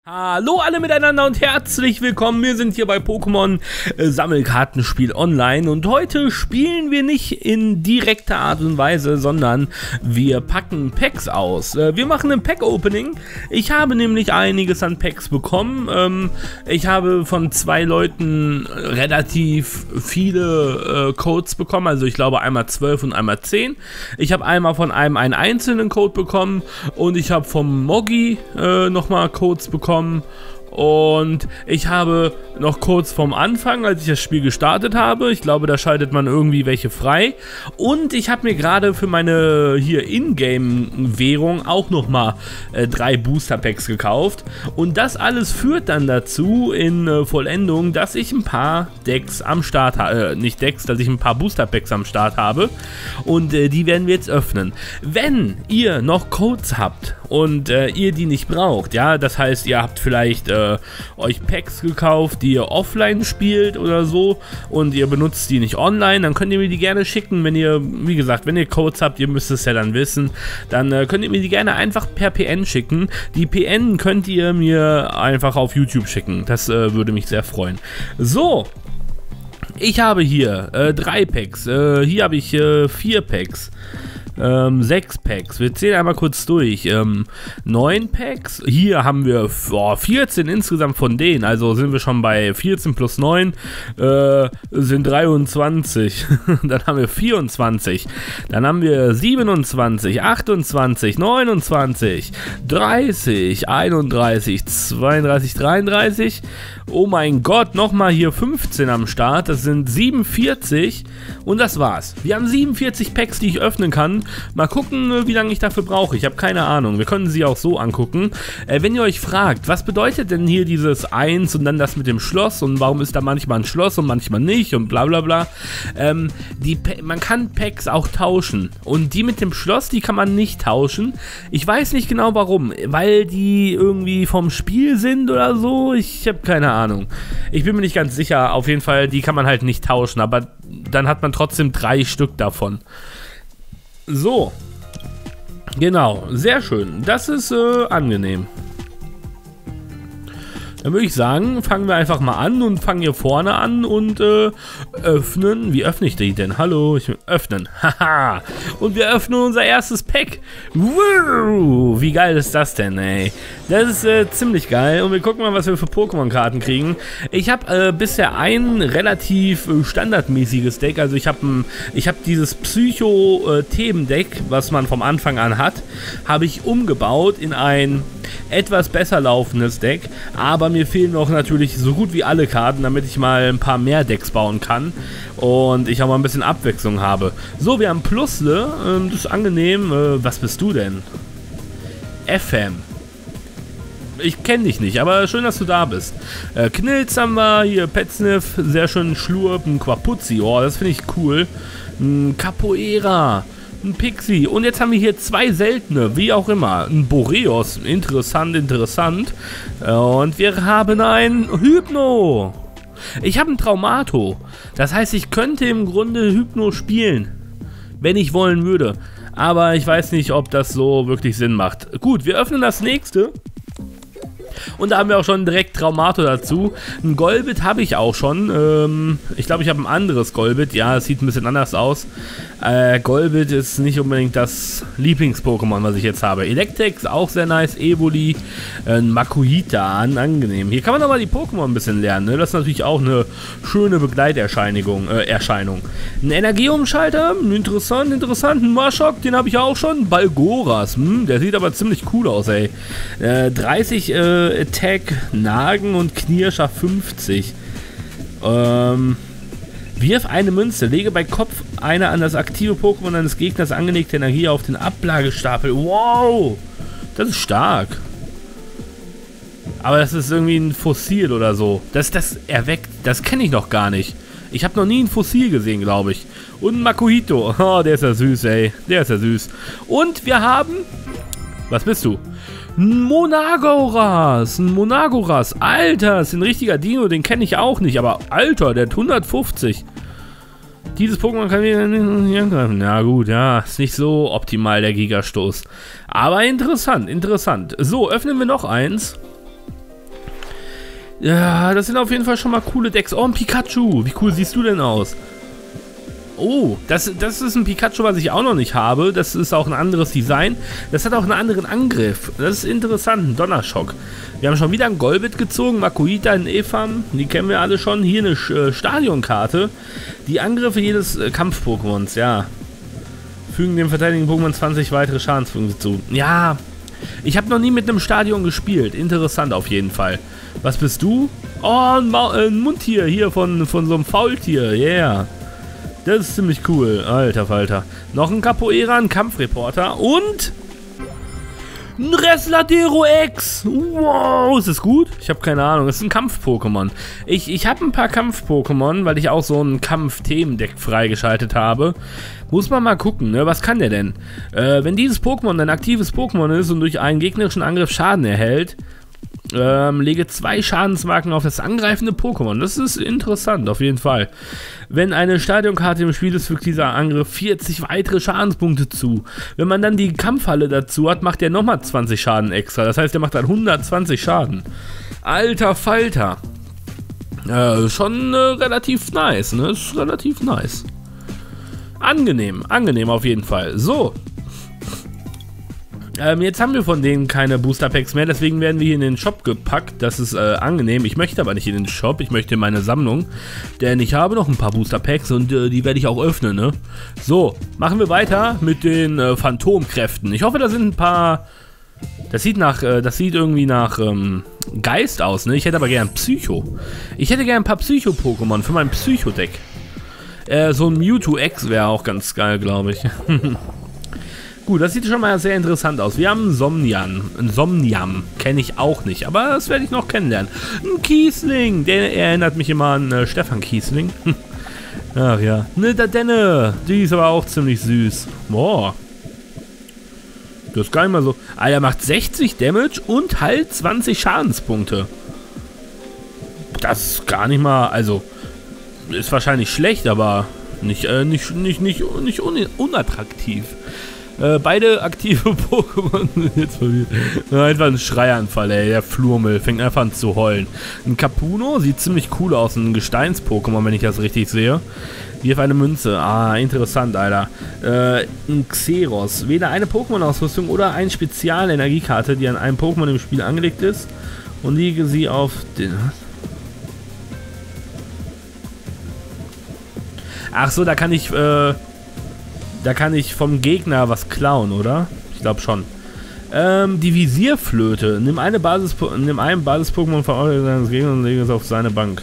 Hallo alle miteinander und herzlich willkommen, wir sind hier bei Pokémon Sammelkartenspiel online und heute spielen wir nicht in direkter Art und Weise, sondern wir packen Packs aus. Wir machen ein Pack-Opening. Ich habe nämlich einiges an Packs bekommen. Ich habe von zwei Leuten relativ viele Codes bekommen, also ich glaube einmal 12 und einmal 10. Ich habe einmal von einem einen einzelnen Code bekommen und ich habe vom Moggy nochmal Codes bekommen. Und ich habe noch kurz vorm Anfang, als ich das Spiel gestartet habe, ich glaube, da schaltet man irgendwie welche frei. Und ich habe mir gerade für meine hier Ingame-Währung auch nochmal 3 Booster-Packs gekauft. Und das alles führt dann dazu in Vollendung, dass ich ein paar Decks am Start habe, nicht Decks, dass ich ein paar Booster-Packs am Start habe. Und die werden wir jetzt öffnen. Wenn ihr noch Codes habt und ihr die nicht braucht, ja, das heißt, ihr habt vielleicht euch Packs gekauft, die ihr offline spielt oder so und ihr benutzt die nicht online, dann könnt ihr mir die gerne schicken, wenn ihr, wie gesagt, wenn ihr Codes habt, ihr müsst es ja dann wissen, dann könnt ihr mir die gerne einfach per PN schicken. Die PN könnt ihr mir einfach auf YouTube schicken, das würde mich sehr freuen. So, ich habe hier 3 Packs, hier habe ich 4 Packs. 6 Packs, wir zählen einmal kurz durch, 9 Packs, hier haben wir 14 insgesamt von denen, also sind wir schon bei 14 plus 9, sind 23, dann haben wir 24, dann haben wir 27, 28, 29, 30, 31, 32, 33, oh mein Gott, nochmal hier 15 am Start, das sind 47 und das war's. Wir haben 47 Packs, die ich öffnen kann. Mal gucken, wie lange ich dafür brauche. Ich habe keine Ahnung. Wir können sie auch so angucken. Wenn ihr euch fragt, was bedeutet denn hier dieses 1 und dann das mit dem Schloss und warum ist da manchmal ein Schloss und manchmal nicht und bla bla bla. Man kann Packs auch tauschen und die mit dem Schloss, die kann man nicht tauschen. Ich weiß nicht genau warum, weil die irgendwie vom Spiel sind oder so. Ich habe keine Ahnung. Ich bin mir nicht ganz sicher. Auf jeden Fall, die kann man halt nicht tauschen, aber dann hat man trotzdem 3 Stück davon. So, genau, sehr schön, das ist angenehm. Dann würde ich sagen, fangen wir einfach mal an und fangen hier vorne an und öffnen. Wie öffne ich die denn? Hallo, ich will öffnen. Haha. Und wir öffnen unser erstes Pack. Wow, wie geil ist das denn, ey? Das ist ziemlich geil. Und wir gucken mal, was wir für Pokémon-Karten kriegen. Ich habe bisher ein relativ standardmäßiges Deck. Also ich habe dieses Psycho-Themendeck, was man vom Anfang an hat, habe ich umgebaut in ein etwas besser laufendes Deck. Aber mir fehlen noch natürlich so gut wie alle Karten, damit ich mal ein paar mehr Decks bauen kann und ich auch mal ein bisschen Abwechslung habe. So, wir haben Plusle, das ist angenehm. Was bist du denn? FM. Ich kenne dich nicht, aber schön, dass du da bist. Knilz haben wir, hier Petsniff, sehr schön. Schlurp, ein Quapuzzi, oh, das finde ich cool. Ein Capoeira. Ein Pixie. Und jetzt haben wir hier 2 seltene, wie auch immer. Ein Boreos. Interessant, interessant. Und wir haben ein Hypno. Ich habe ein Traumato. Das heißt, ich könnte im Grunde Hypno spielen. Wenn ich wollen würde. Aber ich weiß nicht, ob das so wirklich Sinn macht. Gut, wir öffnen das nächste. Und da haben wir auch schon direkt Traumato dazu. Ein Golbit habe ich auch schon. Ich glaube, ich habe ein anderes Golbit. Ja, es sieht ein bisschen anders aus. Golbit ist nicht unbedingt das Lieblings-Pokémon, was ich jetzt habe. Electek ist auch sehr nice. Evoli, Makuhita, angenehm. Hier kann man aber die Pokémon ein bisschen lernen. Ne? Das ist natürlich auch eine schöne Begleiterscheinung. Ein Energieumschalter, interessant, interessant. Ein Marschok, den habe ich auch schon. Balgoras, der sieht aber ziemlich cool aus, ey. 30 Attack, Nagen und Knirscher 50. Wirf eine Münze, lege bei Kopf eine an das aktive Pokémon eines Gegners angelegte Energie auf den Ablagestapel. Wow, das ist stark. Aber das ist irgendwie ein Fossil oder so. Das erweckt, das kenne ich noch gar nicht. Ich habe noch nie ein Fossil gesehen, glaube ich. Und ein Makuhito. Oh, der ist ja süß, ey. Der ist ja süß. Und wir haben... Was bist du? Ein Monagoras. Ein Monagoras. Alter, das ist ein richtiger Dino. Den kenne ich auch nicht. Aber Alter, der hat 150. Dieses Pokémon kann ich nicht angreifen. Na gut, ja. Ist nicht so optimal, der Gigastoß. Aber interessant, interessant. So, öffnen wir noch eins. Ja, das sind auf jeden Fall schon mal coole Decks. Oh, ein Pikachu. Wie cool siehst du denn aus? Oh, das ist ein Pikachu, was ich auch noch nicht habe. Das ist auch ein anderes Design. Das hat auch einen anderen Angriff. Das ist interessant, ein Donnerschock. Wir haben schon wieder ein Golbit gezogen, Makuhita in Efam. Die kennen wir alle schon. Hier eine Stadionkarte. Die Angriffe jedes Kampf-Pokémons, ja. Fügen dem verteidigen Pokémon 20 weitere Schadenspunkte zu. Ja, ich habe noch nie mit einem Stadion gespielt. Interessant auf jeden Fall. Was bist du? Oh, ein Mundtier hier von so einem Faultier. Yeah. Das ist ziemlich cool. Alter Falter. Noch ein Capoeira, ein Kampfreporter und ein Resladero X. Wow, ist das gut? Ich habe keine Ahnung. Das ist ein Kampf-Pokémon. Ich habe ein paar Kampf-Pokémon, weil ich auch so ein Kampf-Themendeck freigeschaltet habe. Muss man mal gucken, ne? Was kann der denn? Wenn dieses Pokémon ein aktives Pokémon ist und durch einen gegnerischen Angriff Schaden erhält, lege 2 Schadensmarken auf das angreifende Pokémon. Das ist interessant, auf jeden Fall. Wenn eine Stadionkarte im Spiel ist, fügt dieser Angriff 40 weitere Schadenspunkte zu. Wenn man dann die Kampfhalle dazu hat, macht er nochmal 20 Schaden extra. Das heißt, er macht dann 120 Schaden. Alter Falter. Schon relativ nice, ne? Ist relativ nice. Angenehm auf jeden Fall. So. Jetzt haben wir von denen keine Booster Packs mehr, deswegen werden wir hier in den Shop gepackt. Das ist angenehm. Ich möchte aber nicht in den Shop, ich möchte in meine Sammlung. Denn ich habe noch ein paar Booster Packs und die werde ich auch öffnen, ne? So, machen wir weiter mit den Phantomkräften. Ich hoffe, da sind ein paar... Das sieht irgendwie nach Geist aus, ne? Ich hätte aber gern Psycho. Ich hätte gern ein paar Psycho-Pokémon für mein Psycho-Deck. So ein Mewtwo X wäre auch ganz geil, glaube ich. Gut, das sieht schon mal sehr interessant aus. Wir haben einen Somniam. Kenne ich auch nicht, aber das werde ich noch kennenlernen. Ein Kiesling, der erinnert mich immer an Stefan Kiesling. Ach ja. Ne, der Denne, die ist aber auch ziemlich süß. Boah. Das ist gar nicht mal so. Alter, macht 60 Damage und halt 20 Schadenspunkte. Das ist gar nicht mal, also, ist wahrscheinlich schlecht, aber nicht unattraktiv. Beide aktive Pokémon sind jetzt verwirrt. Einfach ein Schreianfall, ey. Der Flurmel fängt einfach an zu heulen. Ein Capuno sieht ziemlich cool aus. Ein Gesteins-Pokémon, wenn ich das richtig sehe. Wirf eine Münze. Ah, interessant, Alter. Ein Xeros. Wähle eine Pokémon-Ausrüstung oder eine Spezial-Energiekarte, die an einem Pokémon im Spiel angelegt ist. Und lege sie auf den... Ach so, da kann ich vom Gegner was klauen, oder? Ich glaube schon. Die Visierflöte. Nimm ein Basis-Pokémon von seines Gegners und lege es auf seine Bank.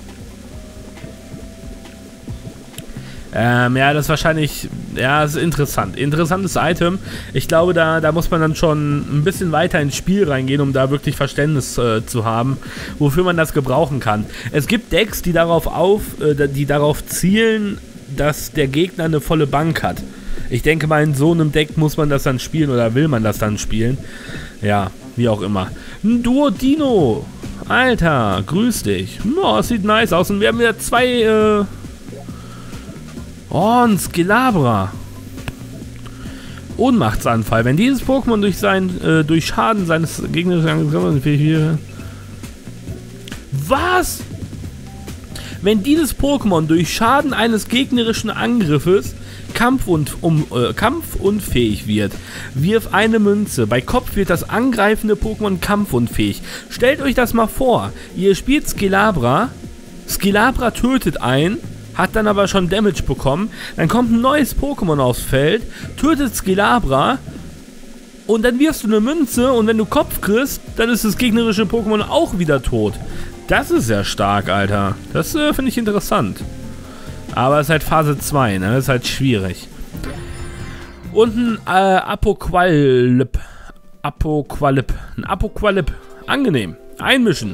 Ja, das ist wahrscheinlich... Ja, das ist interessant. Interessantes Item. Ich glaube, da muss man dann schon ein bisschen weiter ins Spiel reingehen, um da wirklich Verständnis zu haben, wofür man das gebrauchen kann. Es gibt Decks, die darauf zielen, dass der Gegner eine volle Bank hat. Ich denke mal, in so einem Deck muss man das dann spielen oder will man das dann spielen. Ja, wie auch immer. Ein Duodino. Alter, grüß dich. Oh, das sieht nice aus. Und wir haben wieder 2... Oh, ein Skilabra. Ohnmachtsanfall. Wenn dieses Pokémon durch Schaden seines Gegners angegriffen wird... Was? Wenn dieses Pokémon durch Schaden eines gegnerischen Angriffes kampfunfähig wird, wirf eine Münze. Bei Kopf wird das angreifende Pokémon kampfunfähig. Stellt euch das mal vor. Ihr spielt Skilabra. Skilabra tötet einen, hat dann aber schon Damage bekommen. Dann kommt ein neues Pokémon aufs Feld, tötet Skilabra und dann wirfst du eine Münze und wenn du Kopf kriegst, dann ist das gegnerische Pokémon auch wieder tot. Das ist sehr stark, Alter. Das finde ich interessant. Aber es ist halt Phase 2, ne? Das ist halt schwierig. Und ein Apoqualip. Ein Apoqualip. Angenehm. Einmischen.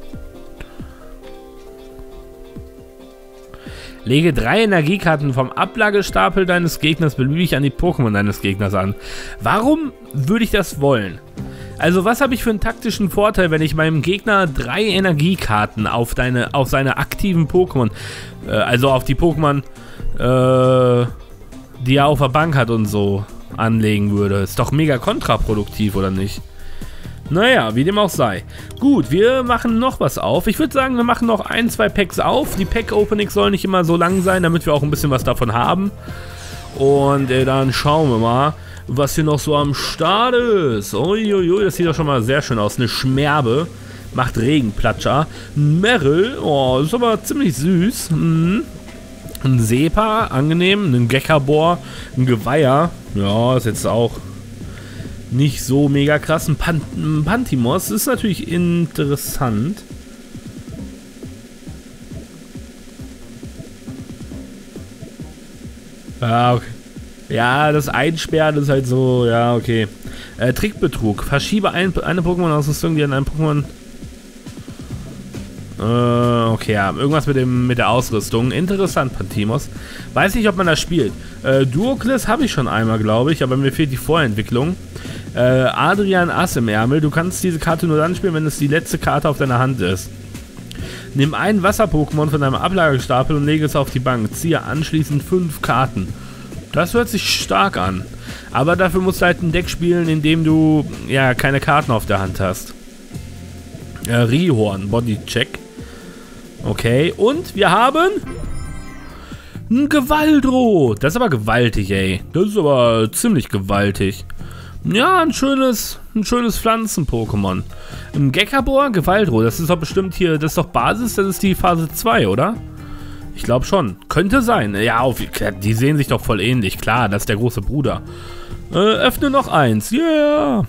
Lege 3 Energiekarten vom Ablagestapel deines Gegners beliebig an die Pokémon deines Gegners an. Warum würde ich das wollen? Also was habe ich für einen taktischen Vorteil, wenn ich meinem Gegner 3 Energiekarten auf seine aktiven Pokémon, also auf die Pokémon, die er auf der Bank hat und so, anlegen würde? Ist doch mega kontraproduktiv, oder nicht? Naja, wie dem auch sei. Gut, wir machen noch was auf. Ich würde sagen, wir machen noch 1, 2 Packs auf. Die Pack-Openings sollen nicht immer so lang sein, damit wir auch ein bisschen was davon haben. Und dann schauen wir mal, was hier noch so am Start ist. Uiuiui, das sieht doch schon mal sehr schön aus. Eine Schmerbe. Macht Regenplatscher. Ein Merrill. Oh, ist aber ziemlich süß. Ein Sepa, angenehm. Ein Gekabor. Ein Geweiher. Ja, ist jetzt auch nicht so mega krass. Ein Pantimos ist natürlich interessant. Ja, okay. Ja, das Einsperren ist halt so, ja, okay. Trickbetrug. Verschiebe eine Pokémon-Ausrüstung, die an einem Pokémon... okay, ja, irgendwas mit der Ausrüstung. Interessant, Pantimos. Weiß nicht, ob man das spielt. Duokles habe ich schon einmal, glaube ich, aber mir fehlt die Vorentwicklung. Adrian Ass im Ärmel. Du kannst diese Karte nur dann spielen, wenn es die letzte Karte auf deiner Hand ist. Nimm ein Wasser-Pokémon von deinem Ablagestapel und lege es auf die Bank. Ziehe anschließend 5 Karten. Das hört sich stark an. Aber dafür musst du halt ein Deck spielen, in dem du ja keine Karten auf der Hand hast. Rihorn, Bodycheck. Okay, und wir haben ein Gewaldro. Das ist aber gewaltig, ey. Das ist aber ziemlich gewaltig. Ja, ein schönes Pflanzen-Pokémon. Ein Gekabor, Gewaldro. Das ist doch bestimmt hier, das ist doch Basis, das ist die Phase 2, oder? Ich glaube schon. Könnte sein. Ja, die sehen sich doch voll ähnlich. Klar, das ist der große Bruder. Öffne noch eins. Yeah.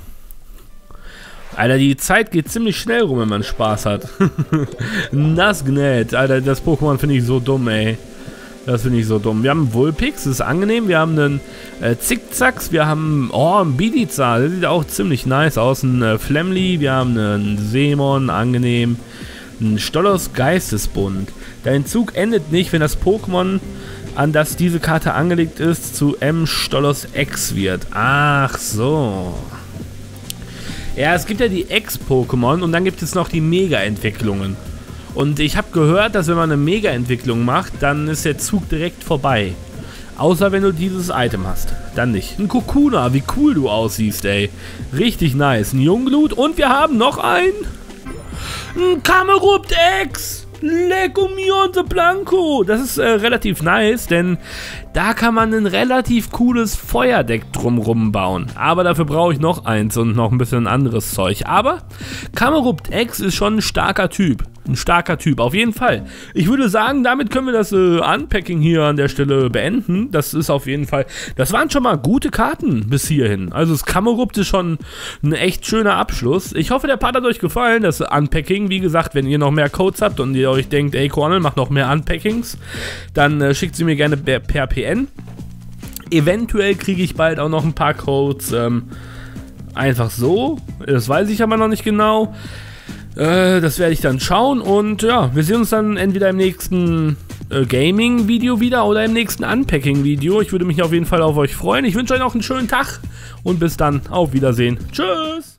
Alter, die Zeit geht ziemlich schnell rum, wenn man Spaß hat. Nazgnet. Alter, das Pokémon finde ich so dumm, ey. Das finde ich so dumm. Wir haben einen Vulpix, das ist angenehm. Wir haben einen Zickzacks. Wir haben, einen Bidizar. Der sieht auch ziemlich nice aus. Ein Flamly. Wir haben einen Seemon, angenehm. Ein Stollos Geistesbund. Der Entzug endet nicht, wenn das Pokémon, an das diese Karte angelegt ist, zu M Stollos X wird. Ach so. Ja, es gibt ja die X-Pokémon und dann gibt es noch die Mega-Entwicklungen. Und ich habe gehört, dass wenn man eine Mega-Entwicklung macht, dann ist der Zug direkt vorbei. Außer wenn du dieses Item hast. Dann nicht. Ein Kokuna, wie cool du aussiehst, ey. Richtig nice. Ein Jungglut und wir haben noch ein Camerupt X. Lecco mio de Blanco. Das ist relativ nice, denn da kann man ein relativ cooles Feuerdeck drumrum bauen. Aber dafür brauche ich noch eins und noch ein bisschen anderes Zeug. Aber Camerupt X ist schon ein starker Typ. Ein starker Typ, auf jeden Fall. Ich würde sagen, damit können wir das Unpacking hier an der Stelle beenden. Das ist auf jeden Fall, das waren schon mal gute Karten bis hierhin. Also das Camerupt ist schon ein echt schöner Abschluss. Ich hoffe, der Part hat euch gefallen, das Unpacking. Wie gesagt, wenn ihr noch mehr Codes habt und ihr euch denkt, ey Cornel, macht noch mehr Unpackings, dann schickt sie mir gerne per PN. Eventuell kriege ich bald auch noch ein paar Codes einfach so. Das weiß ich aber noch nicht genau. Das werde ich dann schauen und ja, wir sehen uns dann entweder im nächsten Gaming-Video wieder oder im nächsten Unpacking-Video. Ich würde mich auf jeden Fall auf euch freuen. Ich wünsche euch noch einen schönen Tag und bis dann. Auf Wiedersehen. Tschüss!